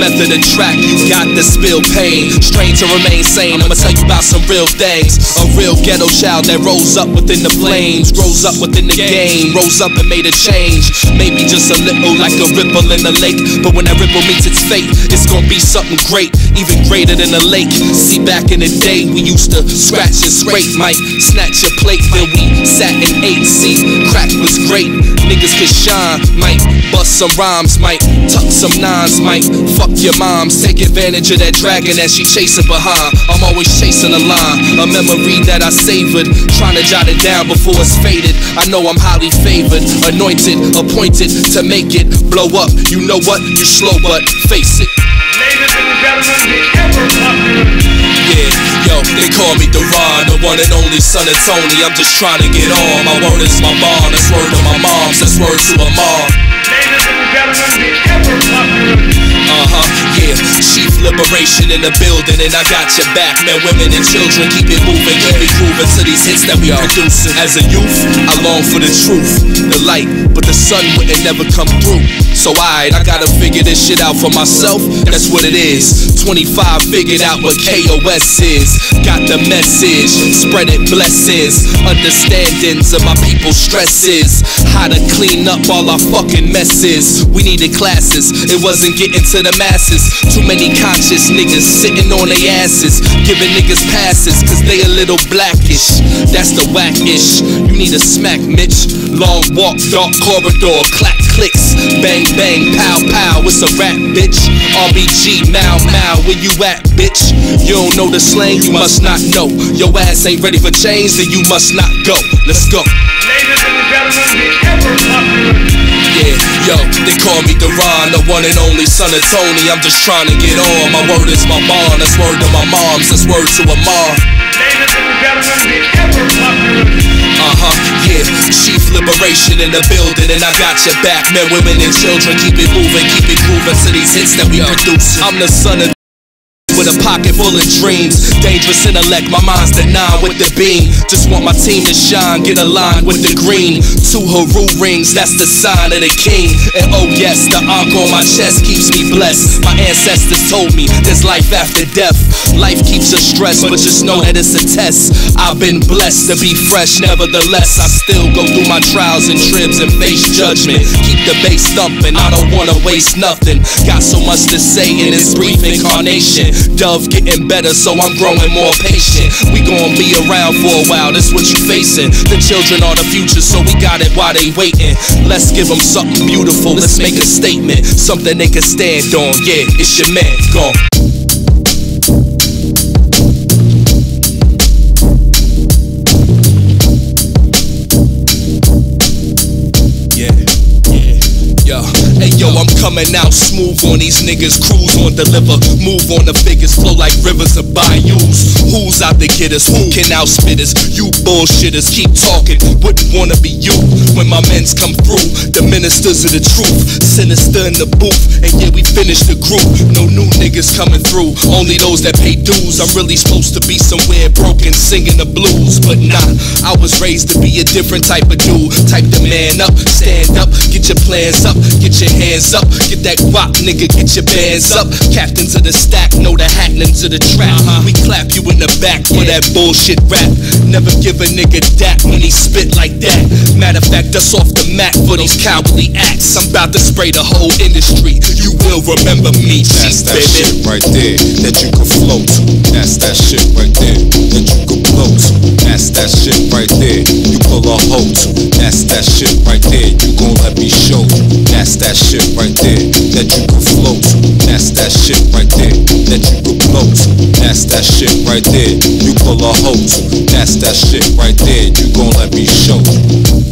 method of track, you got to spill pain. Strain to remain sane, I'ma tell you about some real things. A real ghetto child that rose up within the flames, rose up within the game, rose up and made a change. Maybe just a little like a ripple in the lake, but when that ripple meets its fate, it's gonna be something great, even greater than a lake. See, back in the day, we used to scratch and scrape, might snatch your plate, then we sat and ate. See, crack was great, niggas could shine, might bust some rhymes, might tuck some nines, might fuck your moms, take advantage of that dragon that she chasing behind. I'm always chasing a line, a memory that I savored, trying to jot it down before it's faded. I know I'm highly favored, anointed, appointed to make it blow up. You know what? You slow, but face it. Ladies and gentlemen, the ever popular. Yeah, yo, they call me Duran, the one and only son of Tony. I'm just trying to get on. My word is my bond, that's word to my moms, that's word to a mom. Ladies and gentlemen, the ever popular. Yeah, chief liberation in the building, and I got your back, man. Women and children, keep it moving, keep it grooving to these hits that we producing. As a youth, I long for the truth, the light, but the sun wouldn't never come through. So I gotta figure this shit out for myself, that's what it is. 25 figured out what KOS is. Got the message, spread it blessings, understandings of my people's stresses. How to clean up all our fucking messes. We needed classes, it wasn't getting to the masses. Too many conscious niggas sitting on their asses, giving niggas passes cause they a little blackish. That's the whack-ish. You need a smack, Mitch. Long walk, dark corridor, clack clicks, bang bang, pow pow, it's a rap, bitch. RBG, mow mow, where you at, bitch? You don't know the slang, you must not know. Your ass ain't ready for change, then you must not go. Let's go. Ladies and gentlemen, the ever popular. Yeah, yo, they call me Duran, the one and only son of Tony. I'm just trying to get on. My word is my bond, that's word to my moms, that's word to a mom. Ladies and gentlemen, the ever popular. Yeah, chief liberation in the building, and I got your back, man. Women and children, keep it moving, keep it grooving to these hits that we produce. I'm the son of with a pocket full of dreams, dangerous intellect, my mind's the 9 with the beam. Just want my team to shine, get aligned with the green. 2 Haru rings, that's the sign of the king. And oh yes, the ankh on my chest keeps me blessed. My ancestors told me there's life after death. Life keeps us stressed, but just know that it's a test. I've been blessed to be fresh, nevertheless I still go through my trials and tribs and face judgment. Keep the bass thumping, I don't wanna waste nothing. Got so much to say in this brief incarnation. Dove getting better, so I'm growing more patient. We gon' be around for a while, this what you facing. The children are the future, so we got it while they waiting. Let's give them something beautiful, let's make a statement, something they can stand on. Yeah, it's your man, gone. Hey yo, I'm coming out smooth on these niggas. Cruise on deliver, move on the figures, flow like rivers of bayous. Who's out to get us? Who can outspit us? You bullshitters keep talking, wouldn't wanna be you. When my men's come through, the ministers of the truth, sinister in the booth, and yeah, we finished the group. No new niggas coming through, only those that pay dues. I'm really supposed to be somewhere broken, singing the blues, but nah, I was raised to be a different type of dude. Type the man up, stand up, get your plans up, get your hands up, get that guap, nigga, get your bands up. Captains of the stack, know the happenings of the trap. We clap you in the back for that bullshit rap. Never give a nigga that when he spit like that. Matter of fact, that's off the mat for these cowardly acts. I'm about to spray the whole industry. You will remember me. That's that shit right there that you can float to. That's that shit right there that you can blow to. That's that shit right there you pull a hoe to. That's that shit right there you gon' let me show you. That's that shit right there that you can float to. That's that shit right there that you can blow to. That's that shit right there you pull a hoe to. That's that shit right there you gon' let me show you.